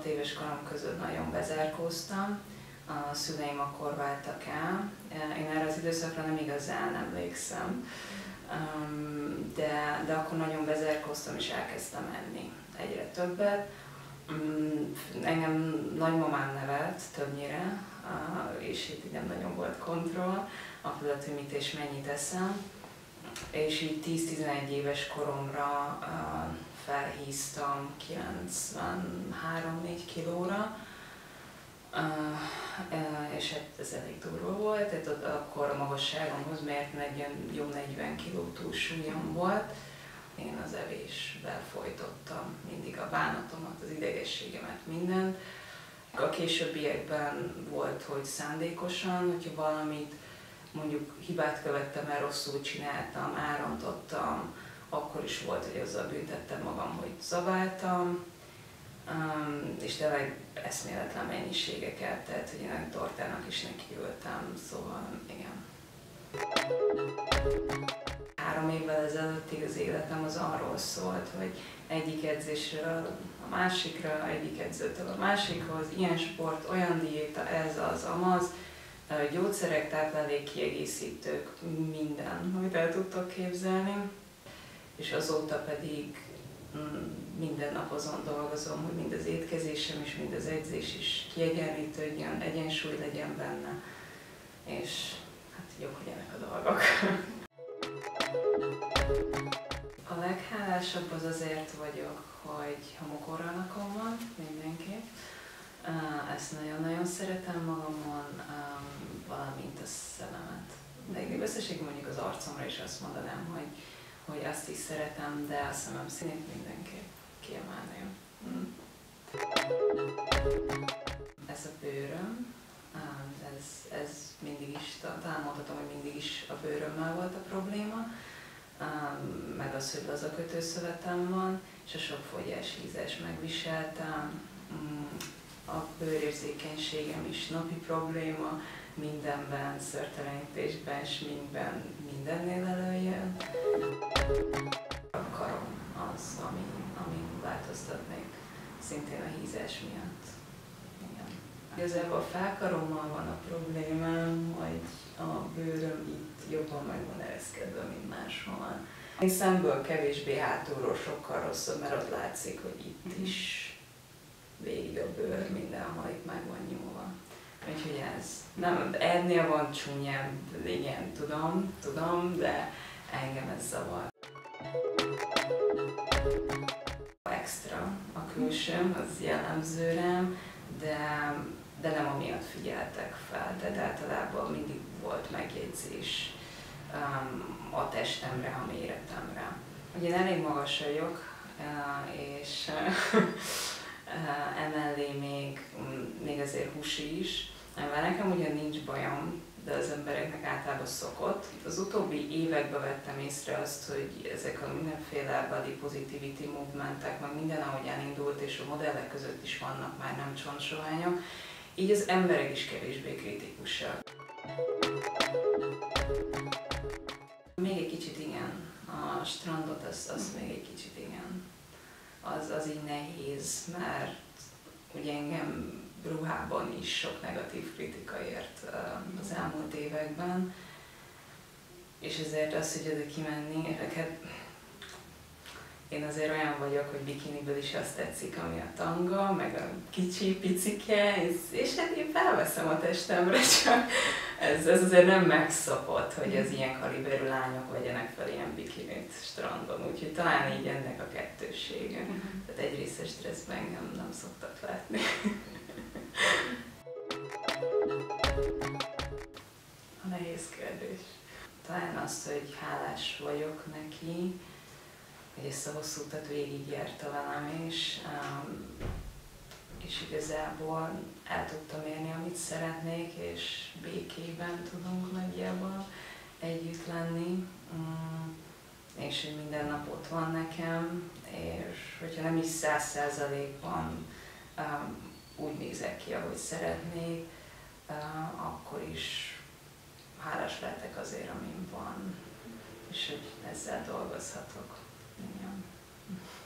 éves korom között nagyon bezárkóztam. A szüleim akkor váltak el. Én erre az időszakra nem igazán emlékszem, de akkor nagyon bezárkóztam és elkezdtem enni egyre többet. Engem nagymamám nevelt többnyire, és itt nem nagyon volt kontroll, afelett, hogy mit és mennyit eszem. És így 10-11 éves koromra felhíztam 93-4 kilóra, és hát ez elég durva volt, tehát ott akkor a magasságomhoz mért jó 40 kiló túlsúlyom volt. Én az evésben folytottam mindig a bánatomat, az idegességemet, mindent. A későbbiekben volt, hogy szándékosan, hogyha valamit, mondjuk hibát követtem el, rosszul csináltam, elrontottam, akkor is volt, hogy azzal büntettem magam, hogy zabáltam, és tényleg eszméletlen mennyiségeket, tehát hogy én a tortának is nekiültem, szóval igen. 3 évvel ezelőttig az életem az arról szólt, hogy egyik edzésről a másikra, egyik edzőtől a másikhoz, ilyen sport, olyan diéta, ez az, amaz, gyógyszerek, táplálékkiegészítők, minden, amit el tudtok képzelni. És azóta pedig minden nap azon dolgozom, hogy mind az étkezésem és mind az edzés is kiegyenlítődjön, egyensúly legyen benne, és hát jók legyenek a dolgok. A leghálásabb az azért vagyok, hogy homokorralakom van, mindenképp. Ezt nagyon-nagyon szeretem magamon, valamint a szememet. De összességében mondjuk az arcomra is azt mondanám, hogy azt is szeretem, de a szemem színét mindenképp kiemelném. Ez a bőröm, ez mindig is, talán mondhatom, hogy mindig is a bőrömmel volt a probléma, meg az, hogy laza kötőszövetem van, és a sok fogyás, ízes megviseltem. A bőrérzékenységem is napi probléma, mindenben, szőrtelenítésben, sminkben, mindennél előjön. A karom az, ami változtatnék, szintén a hízás miatt. Igen. Igazából a felkarommal van a problémám, hogy a bőröm itt jobban meg van ereszkedve, mint máshol. Én szemből kevésbé, hátulról sokkal rosszabb, mert ott látszik, hogy itt is végig a bőr, mindenhol itt meg van nyúlva. Úgyhogy ez nem, ennél van csúnyább, igen, tudom, de engem ez zavar. Extra a külsőm, az jellemző rám, de nem amiatt figyeltek fel, tehát általában mindig volt megjegyzés a testemre, a méretemre. Ugye én elég magas vagyok, és emellé még azért húsi is, mivel nekem ugyan nincs bajom, de az embereknek általában szokott. Az utóbbi években vettem észre azt, hogy ezek a mindenféle body positivity movementek, meg minden ahogy elindult, és a modellek között is vannak már nem csontsoványok, így az emberek is kevésbé kritikusak. Még egy kicsit igen, a strandot az még egy kicsit igen. Az így nehéz, mert ugye engem ruhában is sok negatív kritika ért az elmúlt években, és ezért az, hogy oda kimenni, én azért olyan vagyok, hogy bikiniből is azt tetszik, ami a tanga, meg a kicsi, picike, és hát én felveszem a testemre, csak ez azért nem megszokott, hogy az ilyen kaliberű lányok vegyenek fel ilyen bikinit strandon, úgyhogy talán így ennek a kettőssége. Tehát egy részes stresszben engem nem szoktak látni. A nehéz kérdés. Talán azt, hogy hálás vagyok neki, hogy ezt a hosszú utat végigjárta velem is, és igazából el tudtam érni, amit szeretnék, és békében tudunk nagyjából együtt lenni, és hogy minden nap ott van nekem, és hogyha nem is 100%-ban úgy nézek ki, ahogy szeretnék, akkor is hálás lehetek azért, amin van, és hogy ezzel dolgozhatok. Igen.